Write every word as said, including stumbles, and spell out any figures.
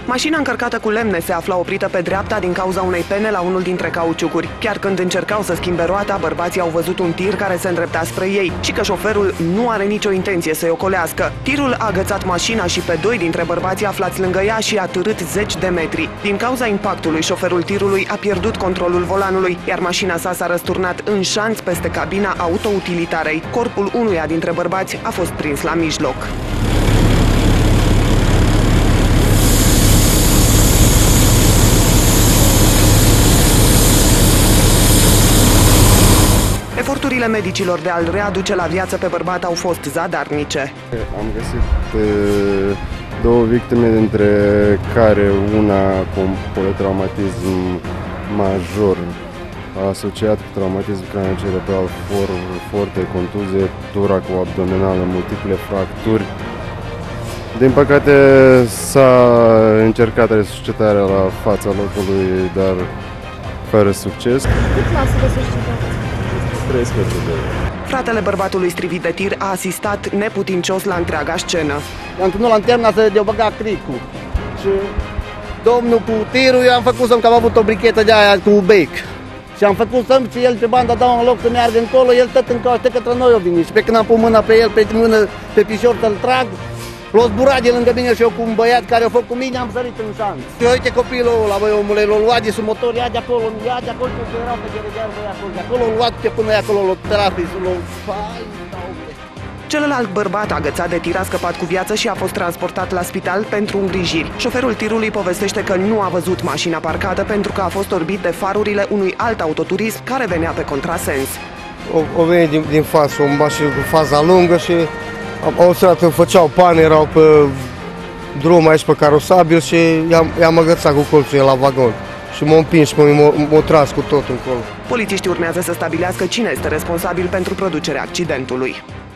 Mașina încărcată cu lemne se afla oprită pe dreapta din cauza unei pene la unul dintre cauciucuri. Chiar când încercau să schimbe roata, bărbații au văzut un tir care se îndrepta spre ei și că șoferul nu are nicio intenție să-i ocolească. Tirul a agățat mașina și pe doi dintre bărbații aflați lângă ea și a târât zeci de metri. Din cauza impactului, șoferul tirului a pierdut controlul volanului, iar mașina sa s-a răsturnat în șanț peste cabina autoutilitarei. Corpul unuia dintre bărbați a fost prins la mijloc. Eforturile medicilor de a-l readuce la viață pe bărbat au fost zadarnice. Am găsit uh, două victime, dintre care una cu un politraumatism major asociat cu traumatism craniocerebral forte, contuzie toraco-abdominală, multiple fracturi. Din păcate s-a încercat resuscitarea la fața locului, dar fără succes. Cât lasă resuscitarea? treisprezece de Fratele bărbatului strivit de tir a asistat neputincios la întreaga scenă. Am turnut lanterna să de-o băga cricul și domnul cu tirul, eu am făcut să-mi că am avut o brichetă de aia cu bec. Și am făcut să-mi și el pe banda dau în loc să meargă încolo, el tot în coaște către noi o vine. Și pe când am pus mâna pe el, pe mână, pe pișor să-l trag, l-a zburat de lângă mine și eu cu un băiat care a făcut cu mine, am sărit în șanț. Și uite copilul ăla, băi omule, l-a luat de sub motor, ia de acolo, ia de acolo, că erau pe geregear, băi acolo, de acolo l-a luat pe până acolo, l-a terapii, l-a... Celălalt bărbat agățat de tir a scăpat cu viață și a fost transportat la spital pentru îngrijiri. Șoferul tirului povestește că nu a văzut mașina parcată pentru că a fost orbit de farurile unui alt autoturism care venea pe contrasens. O, o venit din, din față, o mașină cu faza lungă și au stat, îmi făceau pane, erau pe drum aici pe carosabil și i-am agățat cu colțul la vagon. Și m-a împins, m-a tras cu tot încolo. Polițiștii urmează să stabilească cine este responsabil pentru producerea accidentului.